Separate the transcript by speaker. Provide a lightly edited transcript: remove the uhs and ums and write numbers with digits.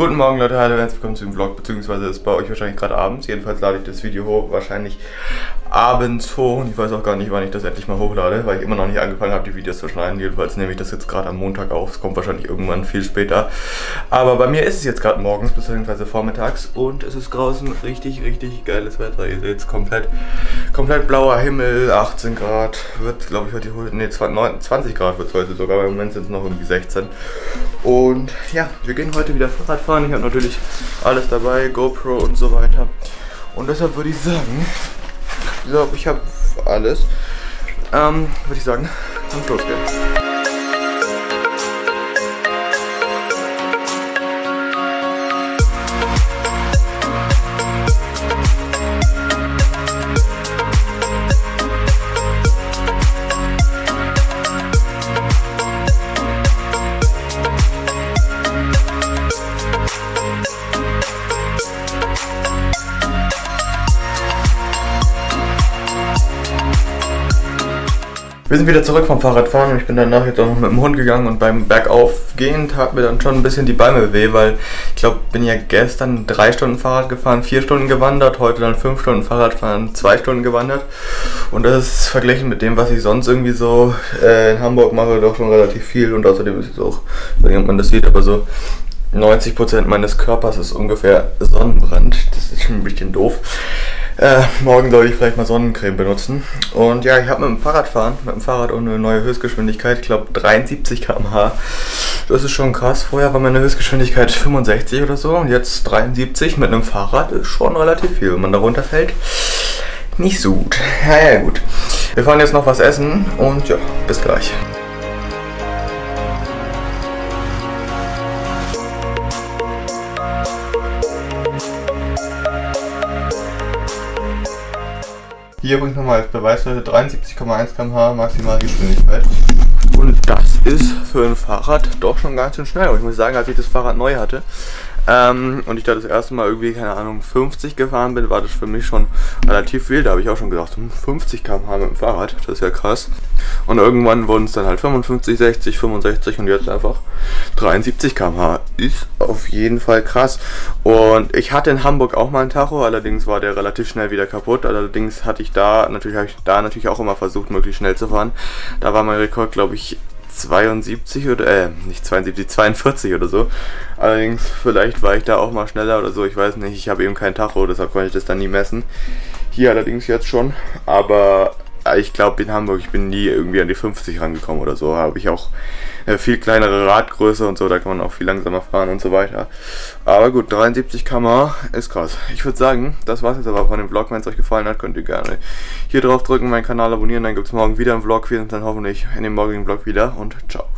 Speaker 1: Guten Morgen Leute, hallo, herzlich willkommen zu dem Vlog, beziehungsweise ist bei euch wahrscheinlich gerade abends. Jedenfalls lade ich das Video hoch, wahrscheinlich abends hoch, und ich weiß auch gar nicht, wann ich das endlich mal hochlade, weil ich immer noch nicht angefangen habe, die Videos zu schneiden. Jedenfalls nehme ich das jetzt gerade am Montag auf, es kommt wahrscheinlich irgendwann viel später. Aber bei mir ist es jetzt gerade morgens, beziehungsweise vormittags, und es ist draußen richtig geiles Wetter. Ihr seht es komplett blauer Himmel, 18 Grad, wird glaube ich heute, ne 20 Grad wird es heute sogar, weil im Moment sind es noch irgendwie 16. Und ja, wir gehen heute wieder Fahrrad fahren. Ich habe natürlich alles dabei, GoPro und so weiter. Und deshalb würde ich sagen, ich habe alles. Würde ich sagen, lass uns losgehen. Wir sind wieder zurück vom Fahrradfahren und ich bin danach jetzt auch noch mit dem Hund gegangen, und beim Bergaufgehen tat mir dann schon ein bisschen die Beine weh, weil ich glaube, bin ja gestern 3 Stunden Fahrrad gefahren, 4 Stunden gewandert, heute dann 5 Stunden Fahrradfahren, 2 Stunden gewandert, und das ist verglichen mit dem, was ich sonst irgendwie so in Hamburg mache, doch schon relativ viel. Und außerdem ist es auch, ich weiß nicht, ob man das sieht, aber so 90% meines Körpers ist ungefähr Sonnenbrand. Das ist schon ein bisschen doof. Morgen sollte ich vielleicht mal Sonnencreme benutzen. Und ja, ich habe mit dem Fahrrad ohne neue Höchstgeschwindigkeit, ich glaube 73 km/h. Das ist schon krass. Vorher war meine Höchstgeschwindigkeit 65 oder so, und jetzt 73 mit einem Fahrrad ist schon relativ viel. Wenn man da runterfällt, nicht so gut. Ja, gut. Wir fahren jetzt noch was essen und ja, bis gleich. Hier übrigens nochmal als Beweis, 73,1 km/h Maximalgeschwindigkeit. Und das ist für ein Fahrrad doch schon ganz schön schnell. Und ich muss sagen, als ich das Fahrrad neu hatte und ich da das erste Mal irgendwie, keine Ahnung, 50 gefahren bin, war das für mich schon relativ viel. Da habe ich auch schon gedacht, 50 km/h mit dem Fahrrad, das ist ja krass. Und irgendwann wurden es dann halt 55, 60, 65 und jetzt einfach 73 km/h. Ist auf jeden Fall krass. Und ich hatte in Hamburg auch mal einen Tacho, allerdings war der relativ schnell wieder kaputt. Allerdings habe ich da natürlich auch immer versucht, möglichst schnell zu fahren. Da war mein Rekord, glaube ich, 72 oder, nicht 72, 42 oder so. Allerdings, vielleicht war ich da auch mal schneller oder so, ich weiß nicht. Ich habe eben kein Tacho, deshalb konnte ich das dann nie messen. Hier allerdings jetzt schon, aber ich glaube in Hamburg, ich bin nie irgendwie an die 50 rangekommen oder so. Habe ich auch viel kleinere Radgröße und so, da kann man auch viel langsamer fahren und so weiter. Aber gut, 73 km/h ist krass. Ich würde sagen, das war's jetzt aber von dem Vlog. Wenn es euch gefallen hat, könnt ihr gerne hier drauf drücken, meinen Kanal abonnieren, dann gibt es morgen wieder einen Vlog. Wir sind dann hoffentlich in dem morgigen Vlog wieder, und ciao.